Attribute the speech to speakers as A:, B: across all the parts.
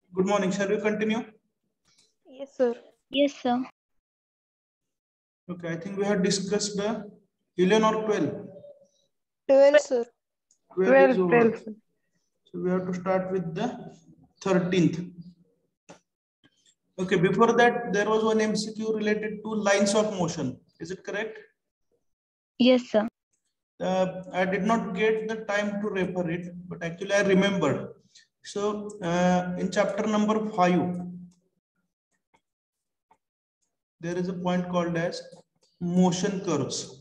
A: Good morning. Shall we continue?
B: Yes, sir.
C: Yes, sir.
A: Okay, I think we have discussed the 11 or 12.
B: 12, sir.
A: 12 is
D: 12,
A: over.
D: 12.
A: So we have to start with the 13th. Okay, before that, there was one MCQ related to lines of motion. Is it correct?
C: Yes, sir.
A: I did not get the time to refer it, but actually I remembered. So in chapter number 5, there is a point called as motion curves.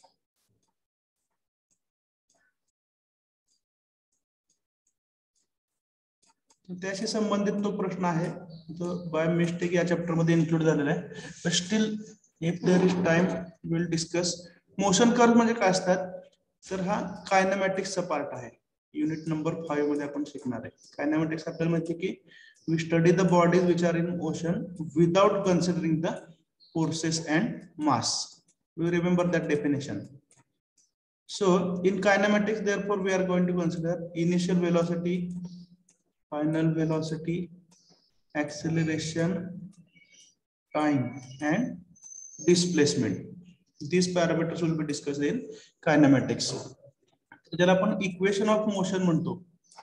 A: त्याशी संबंधित तो प्रश्न आहे जो by mistake या chapter मध्ये include झालेला आहे. But still if there is time will discuss. Motion curve म्हणजे काय असतात, तर हा कायनेमॅटिक्सचा पार्ट आहे. युनिट नंबर 5 मध्ये आपण शिकणार आहे. कायनेमॅटिक्स आपल्याला माहिती की we study the bodies which are in motion without considering the forces and mass. We remember that definition. So in kinematics, therefore, we are going to consider initial velocity, final velocity, acceleration, time, and displacement. These parameters will be discussed in kinematics. ज्याला आपण equation of motion म्हणतो,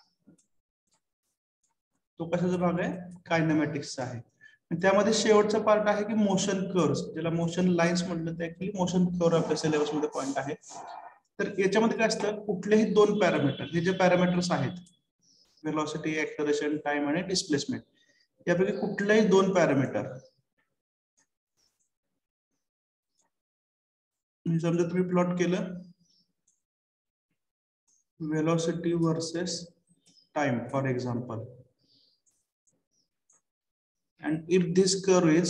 A: तो कशाचा भाग आहे, कायनेमॅटिक्सचा आहे. त्यामध्ये शेवटचा पार्ट आहे की मोशन कर्व्स, ज्याला मोशन लाईन्स म्हटलं तर ऍक्च्युअली मोशन कर्व आपल्या सिलेबस मध्ये पॉइंट आहे. तर याच्यामध्ये काय असतं, कुठलेही दोन पॅरामीटर, हे जे पॅरामीटर्स आहेत वेलोसिटी, एक्सेलरेशन, टाइम आणि डिस्प्लेसमेंट, यापैकी कुठलेही दोन पॅरामीटर, समजा तुम्ही प्लॉट केलं velocity versus time for example, and if this curve is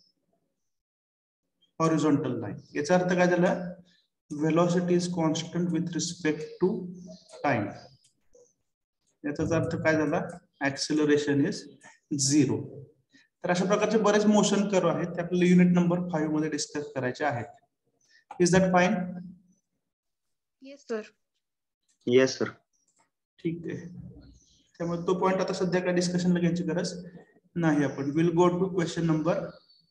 A: horizontal line, याचा अर्थ काय झाला, velocity is constant with respect to time. याचा अर्थ काय झाला, acceleration is 0. तर अशा प्रकारचे बरेच मोशन कर्व आहेत, ते आपल्याला युनिट नंबर 5 मध्ये डिस्कस करायचे आहेत. Is that fine?
B: Yes, sir.
D: Yes, sir. ठीक आहे.
A: त्यामुळे तो पॉइंट आता सध्या काय डिस्कशनला घ्यायची गरज नाही. आपण will go to question number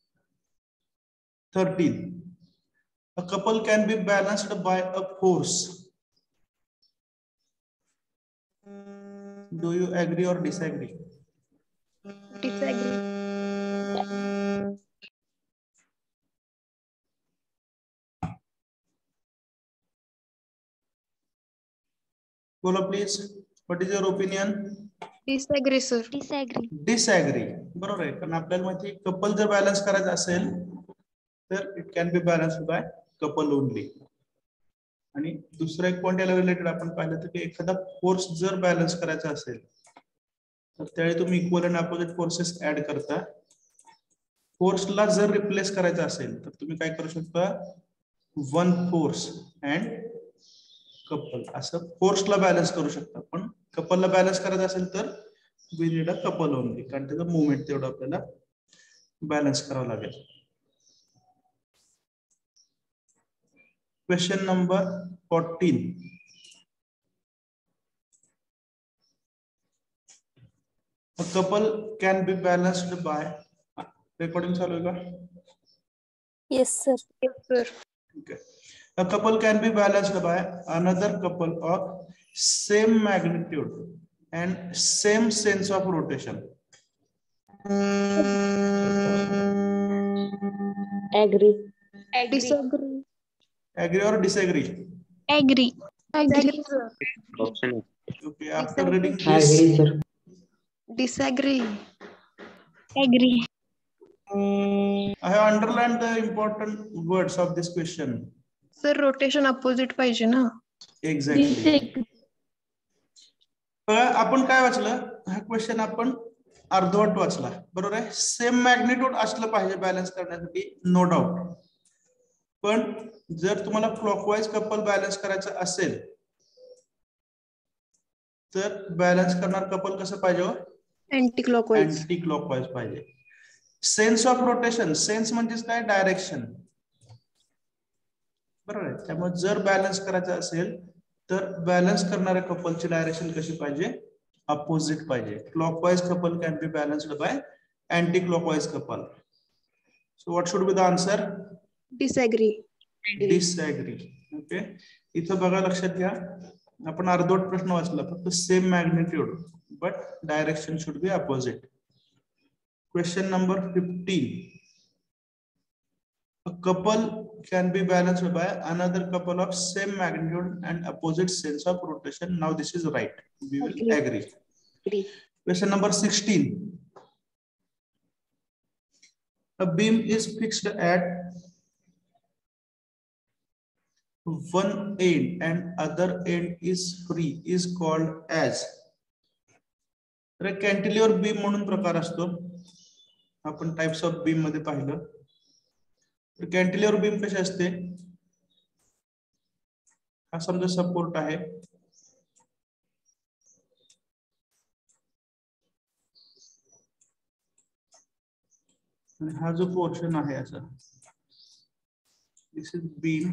A: 13. A couple can be balanced by a force. Do you agree or disagree?
B: Disagree.
A: बोला please, what is your opinion?
B: Disagree, sir.
C: Disagree.
A: Disagree. बरोबर आहे, कारण आपल्याला माहिती कपल जर बॅलन्स करायचं असेल तर it can be balanced by couple only. आणि दुसरा एक पॉइंट याला रिलेटेड आपण पाहिलं तर की एखादा फोर्स जर बॅलन्स करायचा असेल तर त्यावेळी तुम्ही equal and opposite forces add करता. फोर्सला जर रिप्लेस करायचा असेल तर तुम्ही काय करू शकता, वन फोर्स अँड कपल, असं फोर्सला बॅलन्स करू शकता. पण कपलला बॅलन्स करायचं असेल तर we need a couple only, कारण त्याचं मुवमेंट तेवढं आपल्याला बॅलन्स करावं लागेल. Question number 14. A couple can be balanced by, recording चालू आहे का?
B: Yes, sir. Yes, sir.
A: Okay. A couple can be balanced by another couple of same magnitude and same sense of rotation.
B: Agree. Disagree.
A: Agree or disagree?
C: Agree.
B: Agree, sir.
D: Option A.
A: Okay. After reading
D: I
A: this,
D: agree, sir.
B: Disagree.
C: Agree.
A: I have underlined the important words of this question.
B: Sir, rotation opposite पाहिजे ना.
A: Exactly. आपण काय वाचलं, हा question आपण अर्धवट वाचला, बरोबर आहे. सेम मॅग्निट्यूड असलं पाहिजे बॅलन्स करण्यासाठी, नो डाऊट. पण जर तुम्हाला क्लॉकवाईज कपल बॅलन्स करायचं असेल तर बॅलन्स करणार कपल कसं पाहिजे,
B: अँटी क्लॉकवाईज.
A: अँटी क्लॉकवाईज पाहिजे. सेन्स ऑफ रोटेशन, सेन्स म्हणजेच काय, डायरेक्शन, बरोबर आहे. त्यामुळे जर बॅलन्स करायचं असेल तर बॅलन्स करणाऱ्या कपलची डायरेक्शन कशी पाहिजे, अपोजिट पाहिजे. Clockwise couple can be balanced by anti clockwise couple. So what should be the answer?
B: Disagree.
A: Disagree. Okay, इथं बघा लक्षात घ्या, आपण अर्धवट प्रश्न वाचला, फक्त same magnitude but direction should be opposite. Question number 15. A couple can be balanced by another couple of same magnitude and opposite sense of rotation. Now this is right. We will agree. Question number 16. A beam is fixed at one end and other end is free is called as. Cantilever beam म्हणून प्रकार असतो, आपण types of beam मध्ये पाहिलं. Cantilever beam कशी असते? हा समजा सपोर्ट आहे, आणि हा जो पोर्शन आहे असा, this is beam.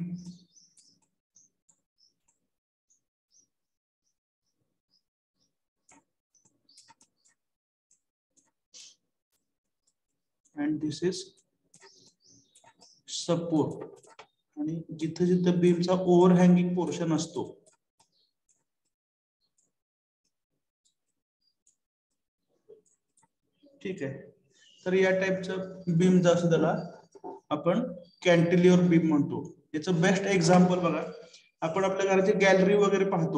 A: and this is support. आणि जिथे जिथे बीमचा ओव्हरहँगिंग पोर्शन असतो, ठीक आहे, तर या टाइपचं बीम जो असतो त्याला आपण कॅन्टिलिव्हर बीम म्हणतो. याचं बेस्ट एक्झाम्पल बघा, आपण आपल्या घराची गॅलरी वगैरे पाहतो,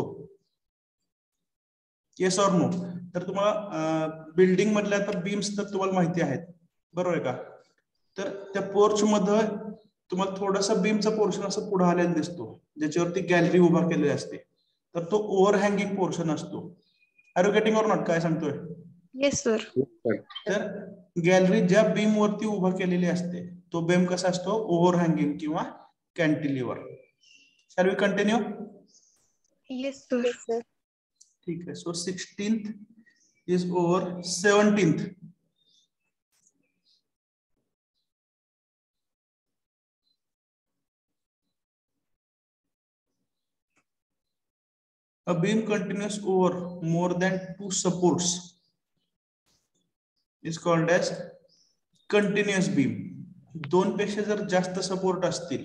A: येस ऑर नो? तर तुम्हाला बिल्डिंग मधल्या आता बीम्स तर तुम्हाला माहिती आहेत, बरोबर आहे का? तर त्या पोर्च मध्ये तुम्हाला थोडासा बीमचा पोर्शन असं पुढे आलेला दिसतो, ज्याच्यावरती गॅलरी उभा केलेली असते, तर तो ओव्हरहँगिंग पोर्शन असतो. Are you getting or not? काय सांगतोय?
B: Yes sir.
A: तर गॅलरी ज्या बीम वरती उभा केलेली असते, तो बीम कसा असतो? ओव्हरहँगिंग किंवा cantilever. Shall we continue?
B: Yes sir.
A: ठीक आहे. So 16th is over 17th. A beam continues over more than 2 supports is called as continuous beam. दोन पेक्षा जर जास्त सपोर्ट असतील,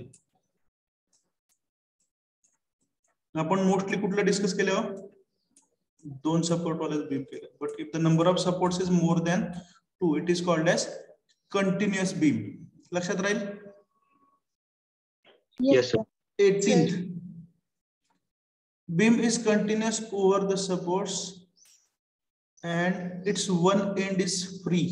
A: आपण मोस्टली कुठलं डिस्कस केलं? दोन सपोर्ट वाले बीम केलं. But if the number of supports is more than 2, it is called as continuous beam. लक्षात राहील?
D: Yes, sir.
A: 18th. Beam is continuous over the supports and its one end is free.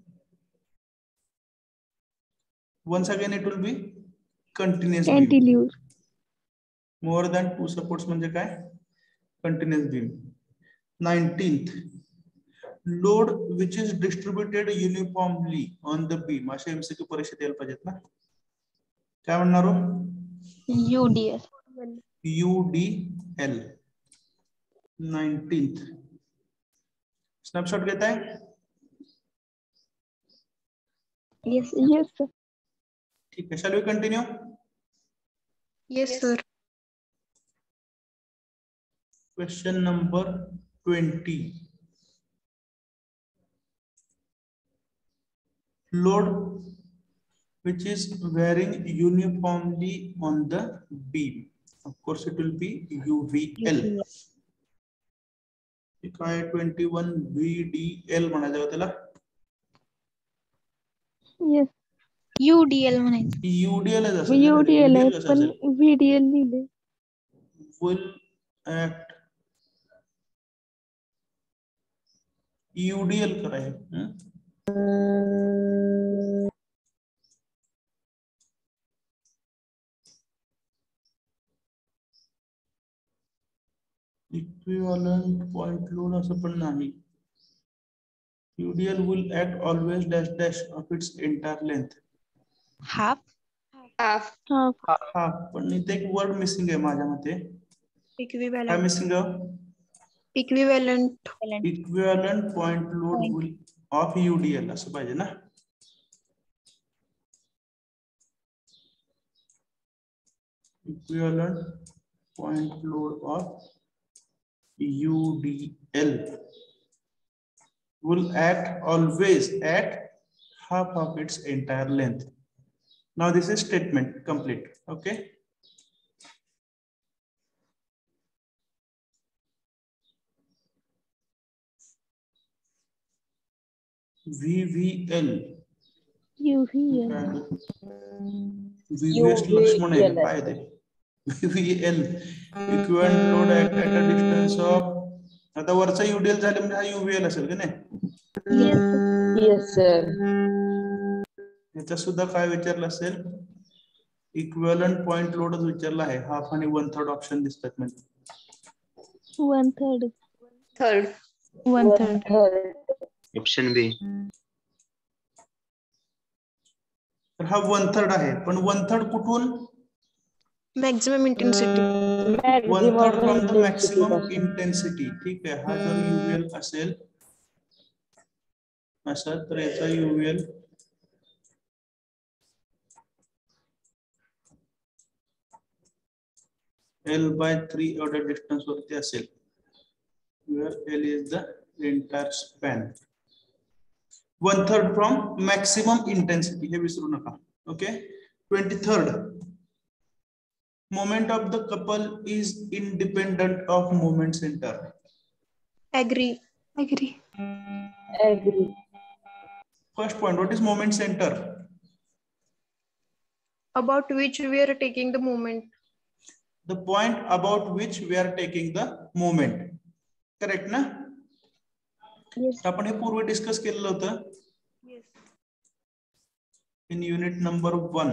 A: Once again it will be continuous beam.
C: Cantilever.
A: More than 2 supports म्हणजे काय? Continuous beam. 19th. Load which is distributed uniformly on the beam. असे MCQ परीक्षेत यायला पाहिजेत ना? काय म्हणणार हो?
C: UDL.
A: UDL. 19th. स्नॅपशॉट घेत आहे?
C: Yes, sir.
A: ठीक आहे. Shall we continue?
B: Yes sir.
A: Question number 20. Load which is varying uniformly on the beam. Of course, it will be UVL. काय 21 VDL म्हणायचं त्याला?
C: Yes. UDL म्हणायचं.
A: UDL आहे जसं.
C: UDL आहे पण VDL लिहिले.
A: Will act UDL कराय. Equivalent point load असं पण नाही. UDL will act always dash dash of its entire length.
C: Half.
A: पण इथे एक वर्ड मिसिंग आहे माझ्या मते. काय
B: इक्विव्हॅलंट.
A: मिसिंग?
B: Equivalent.
A: Equivalent point load will of UDL असं पाहिजे ना? Equivalent point load of UDL. will act always at half of its entire length. Now this is statement complete. Okay. VVL.
C: UVL.
A: VVS Laxman आहे काय ते? VVL equivalent load at a distance of, आता वरचा UDL झाले म्हणजे हा UVL असेल का नाही?
E: Yes, sir.
A: याचा सुद्धा काय विचारलं असेल? इक्विव्हॅलंट पॉइंट लोडच विचारला आहे. हाफ आणि 1/3 ऑप्शन दिसतात म्हणजे.
C: 1/3.
B: Third.
C: 1/3.
D: Option B.
A: तर हा 1/3 आहे, पण 1/3 कुठून?
B: Maximum intensity.
A: 1/3 from the maximum intensity. ठीक आहे. हा जर UVL असेल असं, तर याचा UVL L/3 एवढ्या डिस्टन्स वरती असेल. Where L is the entire span. 1/3 from maximum intensity. हे विसरू नका. Okay. 23rd. Moment of the couple is independent of moment center.
B: Agree.
E: Agree.
A: First point. What is moment center?
B: About which we are taking the moment.
A: The point about which we are taking the moment. Correct ना?
C: Yes.
A: आपण हे पूर्वी discuss केलेलं होतं.
B: Yes.
A: In unit number 1.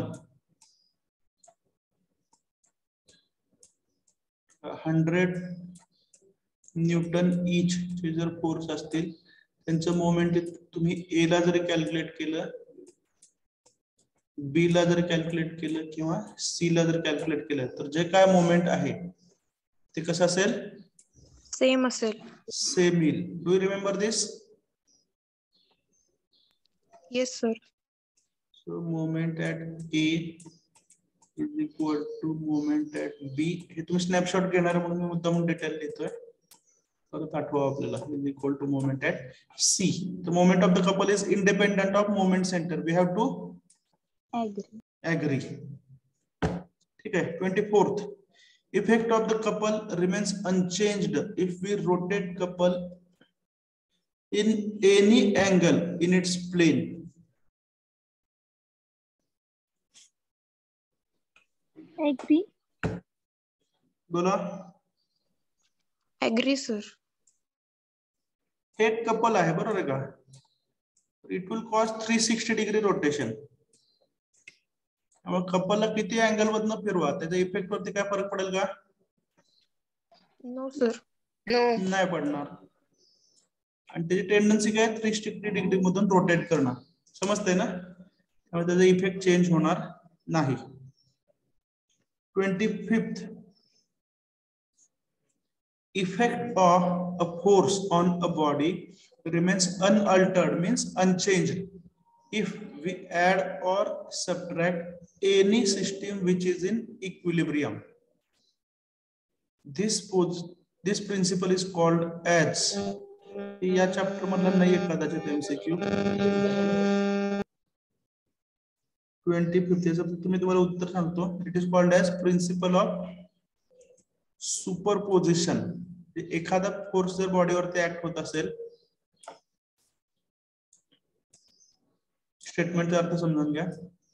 A: 100 newton each चे जर force असतील, त्यांचं मोमेंट तुम्ही A ला जरी कॅल्क्युलेट केलं, B ला जर कॅल्क्युलेट केलं किंवा C ला जर कॅल्क्युलेट केलं, तर जे काय मोमेंट आहे ते कसं असेल?
B: Same असेल.
A: Same येईल. Do you remember this?
B: Yes, sir.
A: So moment at A is equal to moment at B. हे तुम्ही स्नॅपशॉट घेणार म्हणून मी मुद्दाम डिटेल देतोय. परत आठवा आपल्याला. Is equal to moment at C. The moment of the couple is independent of moment center. We have to agree. ठीक है. 24th. Effect of the couple remains unchanged if we rotate couple in any angle in its plane.
C: Agree.
A: बोला.
B: Agree, sir.
A: हे couple आहे बरोबर आहे का? It will cause 360 degree rotation. मग कपलला किती अँगल मधनं फिरवा, त्याच्या इफेक्ट वरती काय फरक पडेल का?
B: No, sir. No.
A: नाही पडणार. आणि त्याची टेंडन्सी काय? 360 डिग्री मधून रोटेट करणं. समजतंय ना? त्यामुळे त्याचा इफेक्ट चेंज होणार नाही. 25th. Effect of a force on a body remains unaltered, means unchanged, if we add or subtract any system which is in equilibrium. This principle is called as, या chapter मधला नाही आहे कदाचित MCQ. 25th याचं तुम्ही तुम्हाला उत्तर सांगतो. It is called as principle of superposition. एखादा फोर्स जर बॉडीवरती ऍक्ट होत असेल, स्टेटमेंटचा अर्थ समजून घ्या.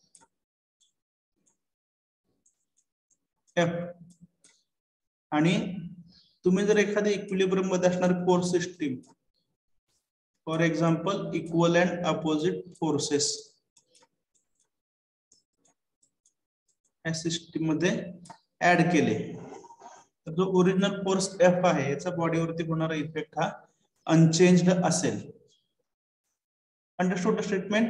A: F आणि तुम्ही जर एखादी इक्विलिब्रियम मध्ये असणारी force system, for example equal and opposite forces, या सिस्टीम मध्ये ऍड केले, तर जो ओरिजिनल फोर्स F आहे याचा बॉडीवरती होणारा इफेक्ट हा अनचेंज्ड असेल. Understood the statement?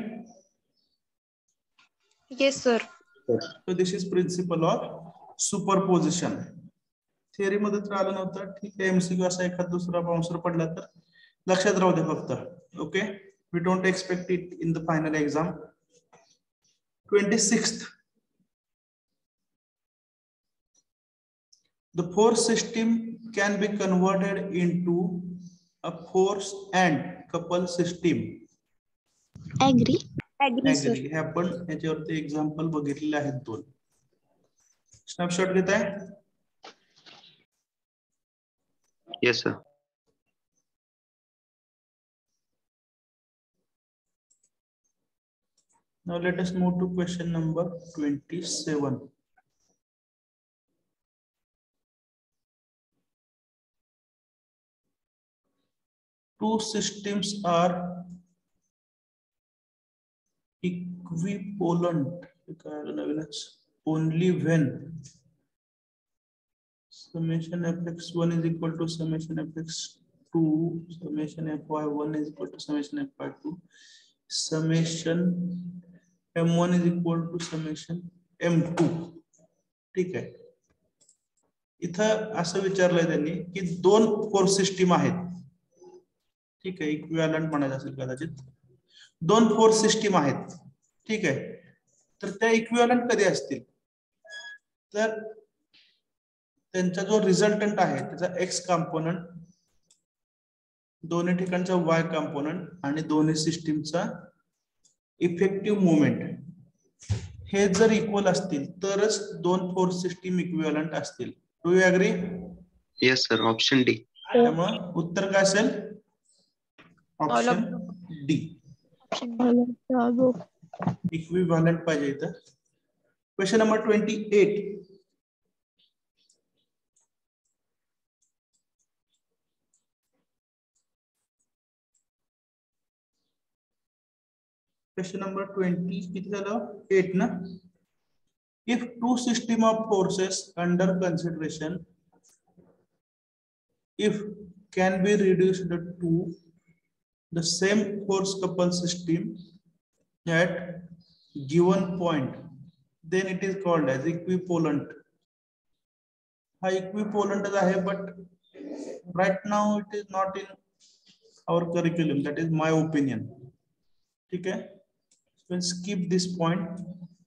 B: Yes, sir.
A: So this is principle of superposition. Theory मध्ये तर आलं नव्हतं. ठीक आहे. MCQ असा एखाद दुसरा बाउन्सर पडला तर लक्षात राहू दे फक्त. Okay. We don't expect it in the final exam. 26th. The force system can be converted into a force and couple system.
C: Agree.
B: Agree, sir.
A: Agree. हे आपण याच्यावरती एक्झाम्पल बघितलेले आहेत 2. स्नॅपशॉट घेताय?
D: Yes, sir.
A: Now let us move to question number 27. Two systems are equivalent only when summation fx1 is equal to summation fx2, summation fy1 is equal to summation fy2, summation m1 is equal to summation m2. ठीक आहे. इथं असं विचारलंय त्यांनी की 2 force system आहेत. ठीक आहे, equivalent म्हणायचं असेल कदाचित. 2 फोर्स सिस्टीम आहेत. ठीक आहे, तर त्या इक्विव्हॅलंट कधी असतील? तर त्यांचा जो रिझल्टंट आहे त्याचा एक्स कॉम्पोनंट, दोन्ही ठिकाणचा वाय कॉम्पोनंट आणि दोन्ही सिस्टीमचा इफेक्टिव्ह मुवमेंट हे जर इक्वल असतील तरच 2 फोर्स सिस्टीम इक्विव्हॅलंट असतील. Do you agree?
D: Yes, sir. Option D.
A: त्यामुळे उत्तर काय असेल?
B: All of
A: option D.
B: them.
A: Equivalent पाहिजे इथं. Question number 28. Question number 20 किती झालं? 8 ना. If two system of forces under consideration, if can be reduced to the same force couple system at given point, then it is called as equivalent. हा equivalent आहे, but right now it is not in our curriculum. That is my opinion. ठीक आहे, we'll skip this point.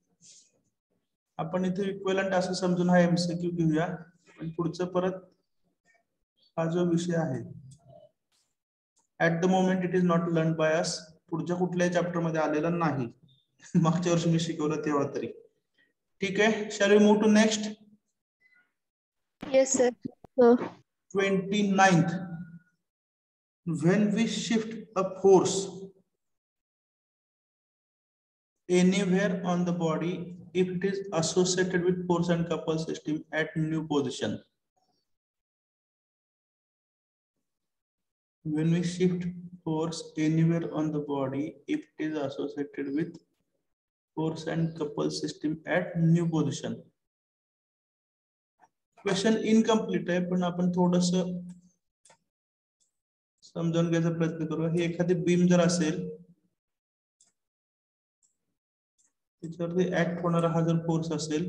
A: आपण इथे equivalent असं समजून हा MCQ घेऊया. पण पुढचं परत हा जो विषय आहे at the moment it is not learn by us. पुढच्या कुठल्याही चॅप्टर मध्ये आलेला नाही. मागच्या वर्षी मी शिकवलं तेव्हा तरी. ठीक आहे, shall we move to next?
B: Yes, sir.
A: 29th. When we shift a force anywhere on the body, if it is associated with force and couple system at new position. When we shift force anywhere on the body, if it is associated with force and couple system at new position. Question incomplete आहे, पण आपण थोडस समजून घ्यायचा प्रयत्न करूया. ही एखादी beam जर असेल, त्याच्यावरती ऍक्ट होणारा हा जर फोर्स असेल,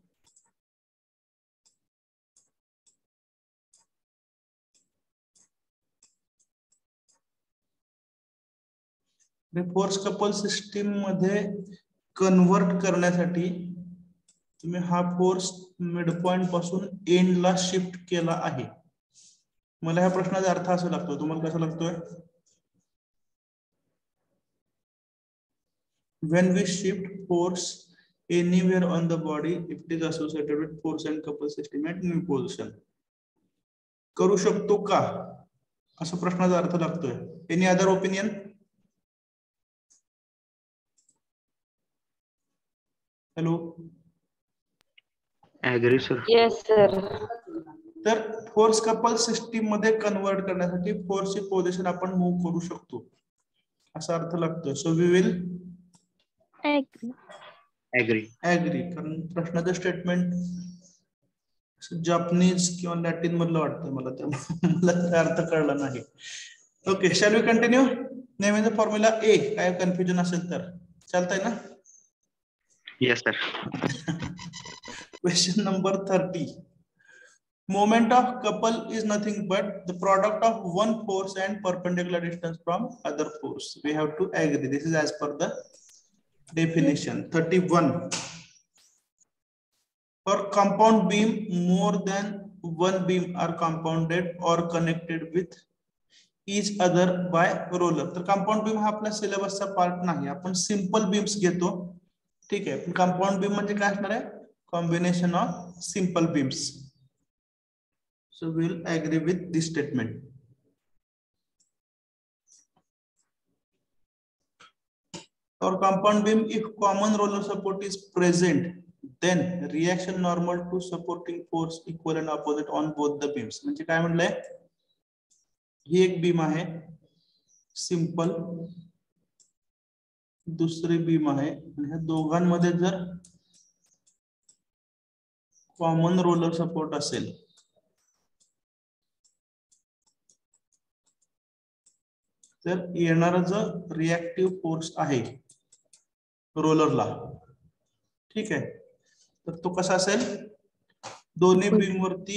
A: फोर्स कपल सिस्टीम मध्ये कन्वर्ट करण्यासाठी तुम्ही हा फोर्स मिड पॉइंट पासून एंड ला शिफ्ट केला आहे. मला ह्या प्रश्नाचा अर्थ असा लागतो, तुम्हाला कसा लागतोय? When we shift force anywhere on the body, if it is associated with force and couple system at new position. करू शकतो का, असा प्रश्नाचा अर्थ लागतोय. Any other opinion? Hello,
D: Agree, sir.
E: Yes, sir.
A: तर फोर्स कपल सिस्टीम मध्ये convert करण्यासाठी फोर्सची पोझिशन आपण मूव्ह करू शकतो असा अर्थ लागतोय. So we will
D: Agree.
A: Agree. कारण प्रश्नाचं स्टेटमेंट जपानीज किंवा लॅटिन मधलं वाटतं मला, त्यामुळे मला त्याचा अर्थ कळला नाही. Okay, shall we continue? नेहमीचा फॉर्म्युला ए, काय कन्फ्युजन असेल तर चालतंय ना?
D: Yes, sir.
A: Question number 30. Moment of couple is nothing but the product of one force and perpendicular distance from other force. We have to agree. This is as per the definition. 31. For compound beam, more than one beam are compounded or connected with each other by roller. तर compound beam हा आपल्या सिलेबसचा part नाही, आपण simple beams घेतो. ठीक आहे, पण compound beam म्हणजे काय असणार आहे? Combination of simple beams. So we will agree with this statement. For compound beam, if common roller support is present, then reaction normal to supporting force equal and opposite on both the beams. म्हणजे काय म्हणलंय? ही एक beam आहे simple, दुसरी beam आहे, आणि ह्या दोघांमध्ये जर कॉमन रोलर सपोर्ट असेल तर येणारा जो रिएक्टिव्ह फोर्स आहे रोलरला, ठीक आहे, तर तो कसा असेल? दोन्ही बीम वरती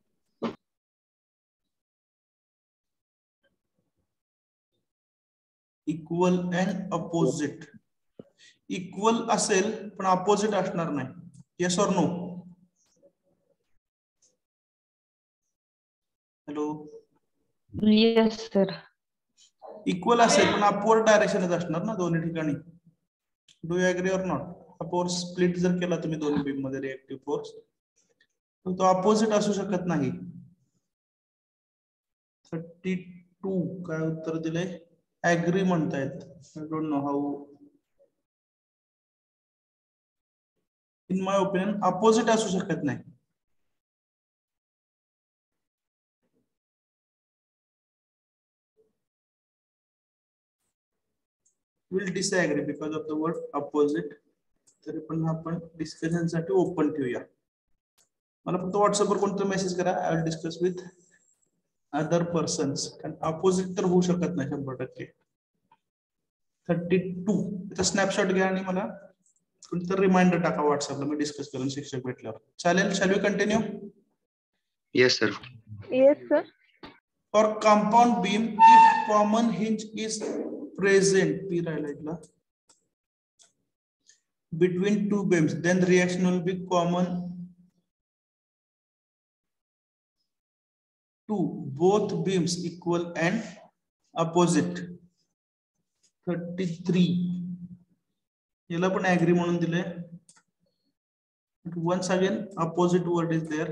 A: इक्वल अँड अपोजिट. इक्वल असेल पण अपोजिट असणार नाही. Yes or no? Hello,
E: Yes, sir.
A: Equal असेल पण अपवर्ड डायरेक्शनच असणार ना दोन्ही ठिकाणी. Do you agree or not? Upward split जर केला तुम्ही दोन्ही बीम मध्ये रिएक्टिव्ह फोर्स, तर तो अपोजिट असू शकत नाही. 32 काय उत्तर दिलंय? ऍग्री म्हणतायत. I don't know how. In my opinion opposite असू शकत नाही. Will disagree because of the word opposite. तरी पण आपण डिस्कशन साठी ओपन ठेवूया. मला फक्त व्हॉट्सअपवर कोणतं मेसेज करा, I will discuss with other persons. कारण अपोजिट तर होऊ शकत नाही 100%. 32 त्याचा स्नॅपशॉट घ्या आणि मला कोणतं रिमाइंडर टाका व्हॉट्सअपला, मी डिस्कस करून शिक्षक भेटल्यावर. चालेल? Shall we continue?
D: Yes, sir.
B: Yes, sir.
A: For compound beam, if common hinge is present, P राहिला इथला, between two beams, then reaction will be common to both beams equal and opposite. 33 याला पण agree म्हणून दिले. Once again opposite word is there.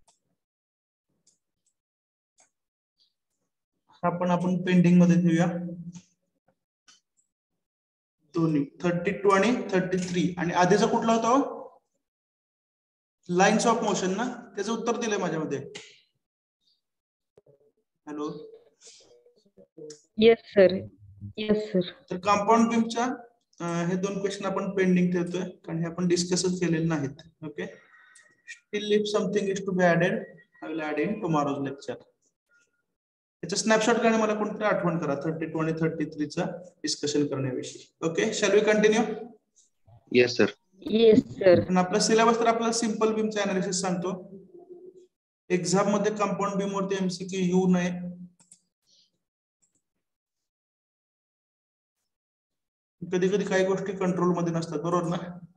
A: आपण pending मध्ये ठेवूया दोन्ही 32 आणि 33. आणि आधीचा कुठला होता? लाईन्स ऑफ मोशन ना, त्याचं उत्तर दिलंय माझ्यामध्ये. Hello,
E: Yes, sir. Yes, sir.
A: तर कंपाऊंड बीमच्या हे दोन क्वेश्चन आपण पेंडिंग ठेवतोय कारण हे आपण डिस्कसच केलेले नाहीत. Okay, still if something is to be added, I will add in tomorrow's lecture. याचा स्नॅपशॉट घ्या आणि मला कोणतं आठवण करा 32 आणि 33 चा डिस्कशन करण्याविषयी. Okay, shall we continue?
D: Yes, sir.
E: Yes, sir.
A: पण आपला सिलेबस तर आपल्याला सिंपल बीमचा अनालिसिस सांगतो. एक्झाम मध्ये कंपाऊंड बीम वरती एमसीक्यू येऊ नये. कधी कधी काही गोष्टी कंट्रोल मध्ये नसतात, बरोबर ना?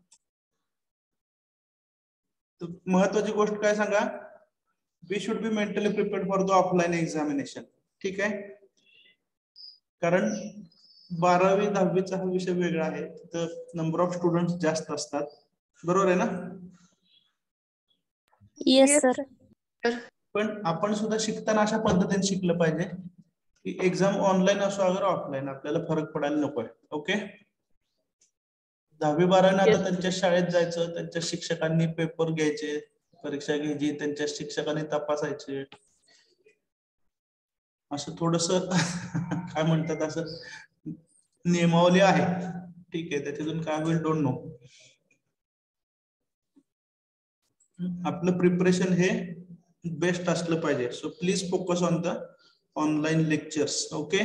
A: तर महत्वाची गोष्ट काय सांगा, we should be mentally prepared for the offline examination. ठीक आहे, कारण 12वी 10वीचा हा विषय वेगळा आहे, तर नंबर ऑफ स्टुडंट जास्त असतात, बरोबर आहे ना?
B: Yes, sir.
A: पण आपण सुद्धा शिकताना अशा पद्धतीने शिकलं पाहिजे की एक्झाम ऑनलाईन असो अगर ऑफलाईन, आपल्याला फरक पडायला नकोय. ओके, 10वी 12वी आता त्यांच्या शाळेत जायचं, त्यांच्या शिक्षकांनी पेपर घ्यायचे, परीक्षा घ्यायची, त्यांच्या शिक्षकांनी तपासायचे, असं थोडस काय म्हणतात असं नियमावली आहे. ठीक आहे, त्याच्यातून काय होईल डोंट नो. आपलं प्रिपरेशन हे बेस्ट असलं पाहिजे. So please focus on the online lectures. Okay,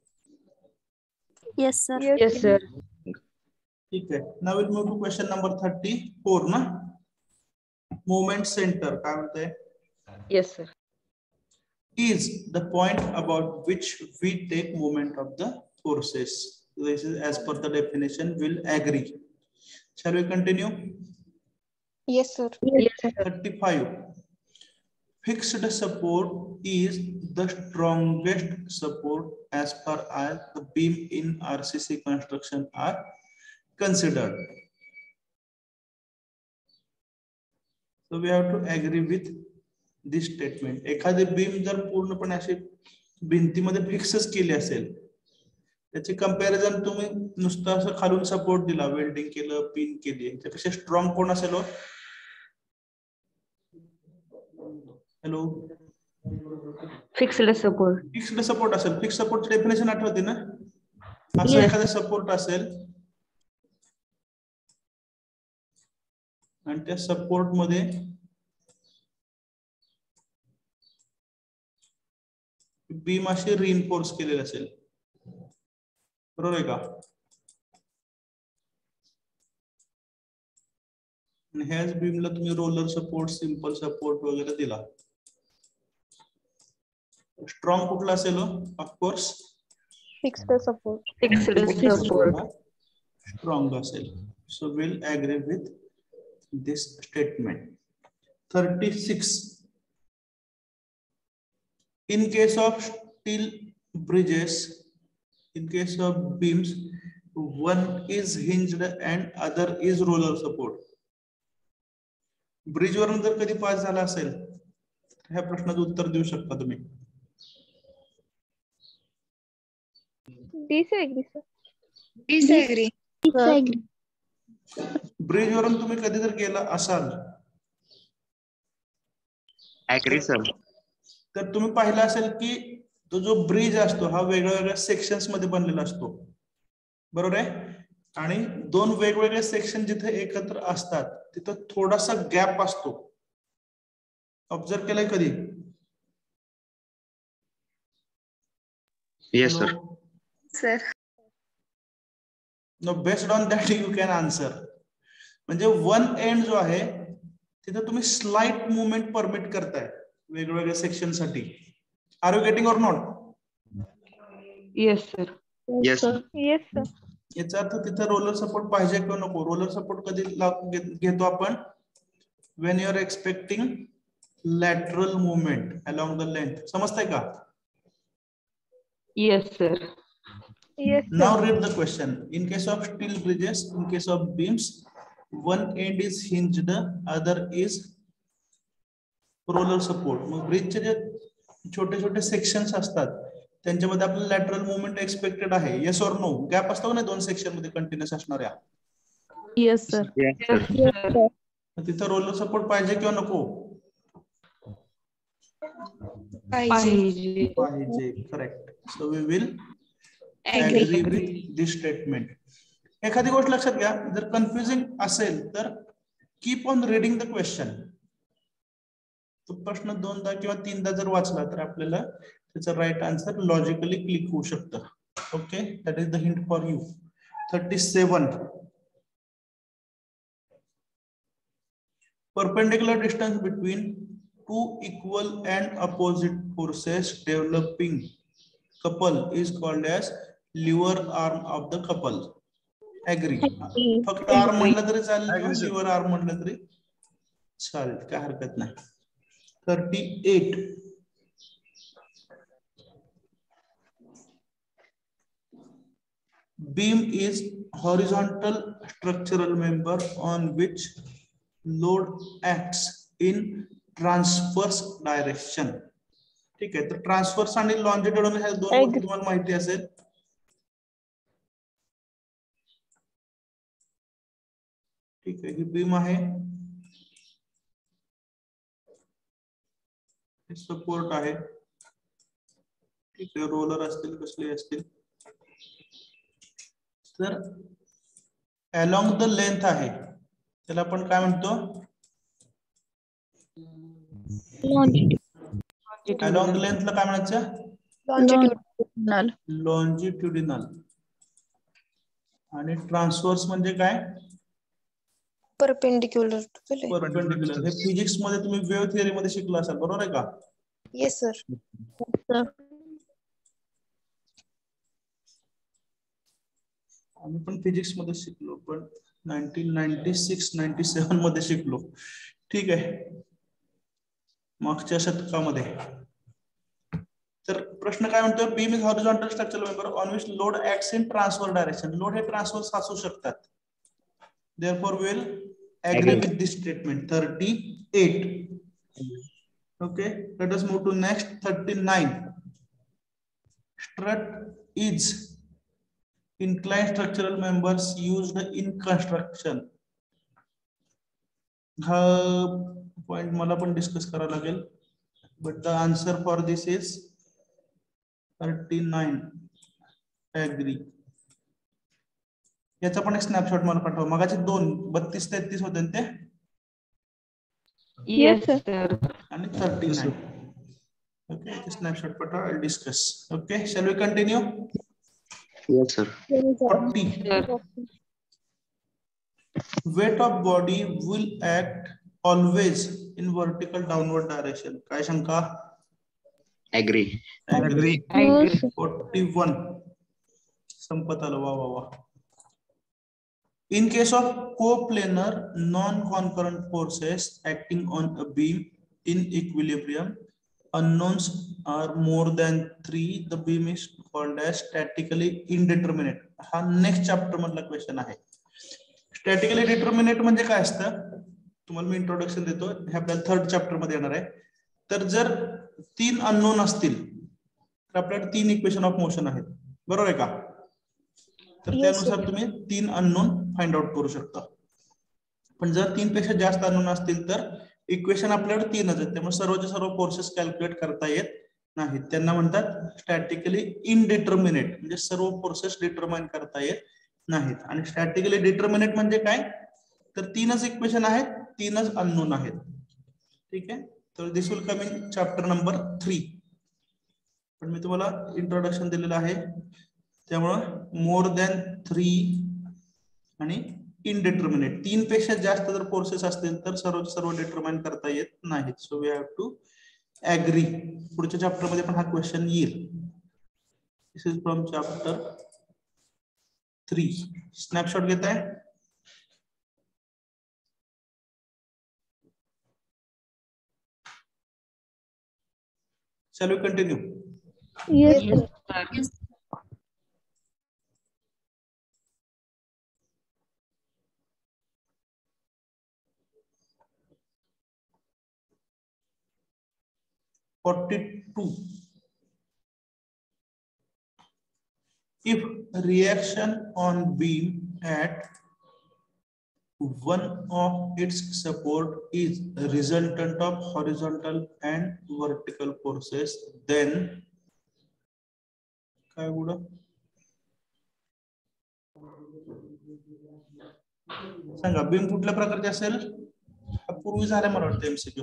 B: Yes, sir.
E: Yes, sir.
A: ठीक आहे. Now will move to question number 34 ना. मोमेंट सेंटर काय म्हणतंय?
E: Yes, sir.
A: Is the point about which we take moment of the forces. This is as per the definition. Will agree. Shall we continue?
B: Yes, sir.
E: Yes, sir.
A: 35. fixed support is the strongest support as far as the beam in RCC construction are considered. So we have to agree with this statement. एखादी beam जर पूर्णपणे अशी भिंतीमध्ये फिक्सच केली असेल, त्याची comparison तुम्ही नुसतं असं खालून सपोर्ट दिला, वेल्डिंग केलं, पिन केली, त्यापेक्षा स्ट्रॉंग कोण असेल? Hello,
E: fixed support.
A: Fixed support असेल. फिक्स सपोर्टची डेफिनेशन आठवते ना? असं एखादा सपोर्ट असेल आणि त्या सपोर्ट मध्ये बीम अशी रिइन्फोर्स केलेली असेल, बरोबर आहे का? आणि ह्याच बीमला तुम्ही रोलर सपोर्ट, सिंपल सपोर्ट वगैरे दिला. स्ट्रॉंग कुठला असेल? Of course
B: fixed support.
E: Fixed support.
A: Strong असेल. So will agree with this statement. 36. In case of steel bridges, in case of beams, one is hinged and other is roller support. Bridge वरून जर कधी pass झाला असेल, ह्या प्रश्नाचं उत्तर देऊ शकता तुम्ही.
B: Disagree sir.
C: Disagree. Disagree.
A: Bridge वरून तुम्ही कधी जर गेला असाल
D: Agree, sir.
A: तर तुम्ही पाहिलं असेल की तो जो ब्रिज असतो हा वेगवेगळ्या सेक्शन्स मध्ये बनलेला असतो, बरोबर आहे? आणि दोन वेगवेगळे सेक्शन जिथे एकत्र असतात तिथं थोडासा गॅप असतो. ऑब्झर्व केलाय कधी?
D: Yes, sir.
C: Sir.
A: No, based on that you can answer. म्हणजे वन एंड जो आहे तिथे तुम्ही स्लाइट मुवमेंट परमिट करताय वेगवेगळ्या सेक्शन साठी. Are you getting or not?
E: Yes sir.
D: Yes, sir.
B: Yes sir.
A: याचा अर्थ तिथे रोलर सपोर्ट पाहिजे किंवा नको? रोलर सपोर्ट कधी घेतो आपण? When you are expecting lateral movement along the length. समजतंय का?
E: Yes sir.
B: Yes
A: Now
B: sir.
A: read the question. In case of steel bridges, in case of beams, one end is hinged, other is roller support. मग ब्रिजचे जे छोटे छोटे sections असतात त्यांच्यामध्ये आपल्याला lateral movement expected आहे. Yes or no? गॅप असतो ना दोन सेक्शन मध्ये कंटिन्युअस असणाऱ्या.
B: Yes sir.
D: Yes, sir.
A: तिथं रोलर सपोर्ट पाहिजे किंवा नको?
E: पाहिजे.
A: पाहिजे. Correct. So we will
C: Agree.
A: agree with this statement. एखादी गोष्ट लक्षात घ्या, जर कन्फ्युजिंग असेल तर keep on reading the question. तो प्रश्न दोनदा किंवा तीनदा जर वाचला तर आपल्याला त्याचा राईट आन्सर लॉजिकली क्लिक होऊ शकतं. Okay, that is the hint for you. 37. Perpendicular distance between two equal and opposite forces developing couple is called as lever arm of the couple. Agree. फक्त आर्म म्हटलं तरी चालेल किंवा lever arm म्हटलं तरी चालेल, काय हरकत नाही. 38. Beam is horizontal structural member on which load acts in transverse direction. ठीक आहे, तर ट्रान्सफर्स आणि लॉन्जिट्युडनल ह्या दोन गोष्टी तुम्हाला माहिती असेल. ठीक आहे, ही बीम आहे, सपोर्ट आहे. ठीक आहे, रोलर असतील, कसले असतील. तर अलॉंग द लेंथ आहे, त्याला आपण काय म्हणतो? अलॉंग द लेंथला काय म्हणायचं?
B: लॉन्जिट्युडिनल.
A: लॉन्जिट्युडिनल. आणि ट्रान्सवर्स म्हणजे काय?
B: Perpendicular to the length.
A: Perpendicular. हे फिजिक्स मध्ये तुम्ही वेव्ह थिअरी मध्ये शिकला असाल, बरोबर आहे का?
B: Yes sir.
A: आम्ही पण फिजिक्स मध्ये शिकलो, पण 1996-97 मध्ये शिकलो. ठीक आहे, मागच्या शतकामध्ये. तर प्रश्न काय म्हणतो, beam is horizontal structural member on which load acts in transfer direction. Load हे ट्रान्सफर असू शकतात. Therefore we will agree with this statement. 38. Okay, let us move to next. 39. Strut is inclined structural members used in construction. हा point मला पण discuss करावा लागेल, but the answer for this is 39. Agree. याचा पण एक स्नॅपशॉट मला पाठवा. मगाचे 2 32-33 होते ते.
E: Yes, sir.
A: आणि 39. Okay, snapshot pattern I'll discuss. Okay, shall we continue?
D: Yes, sir.
A: 40.
E: Sir.
A: Weight of body will act always in vertical downward direction. काय शंका?
D: Agree.
A: Agree.
E: Agree.
A: 41. संपत आलं. वा वा वा. In case of coplanar non-concurrent forces acting on a beam in equilibrium, unknowns are more than 3. The beam is called as statically indeterminate. हा next chapter मधला question आहे. स्टॅटिकली डिटर्मिनेट म्हणजे काय असतं, तुम्हाला मी इंट्रोडक्शन देतो. हे आपल्याला 3rd चॅप्टर मध्ये येणार आहे. तर जर 3 अननोन असतील तर आपल्याकडे 3 इक्वेशन ऑफ मोशन आहेत, बरोबर आहे का? तर त्यानुसार तुम्ही 3 अननोन फाइंड आउट करू शकता. पण जर 3 पेक्षा जास्त अननोन असतील तर इक्वेशन आपल्याकडे 3च आहेत. त्यामुळे सर्वच्या सर्व फोर्सेस कॅल्क्युलेट करता येत नाहीत. त्यांना म्हणतात स्टॅटिकली इनडिटर्मिनेट, म्हणजे सर्व फोर्सेस डिटरमाइन करता येत नाहीत. आणि स्टॅटिकली डिटर्मिनेट म्हणजे काय, तर 3च इक्वेशन आहेत, 3च अननोन आहेत. ठीक आहे, तर this will come in chapter number 3. पण मी तुम्हाला इंट्रोडक्शन दिलेलं आहे, त्यामुळं मोर दॅन 3 आणि इनडिटर्मिनेट, 3 पेक्षा जास्त जर फोर्सेस असतील तर सर्व डिटरमाइन करता येत नाहीत. So we have to agree. पुढच्या चॅप्टर मध्ये पण हा क्वेश्चन येईल. This is from chapter 3. Snapshot घेताय? Shall we continue?
B: Yes,
E: Yes,
B: sir.
E: sir.
A: If reaction on beam at one of its support is a resultant of horizontal and vertical forces, then काय बोला सांगा, beam कुठल्या प्रकारचे असेल? पूर्वी झालं मला वाटतं MCQ.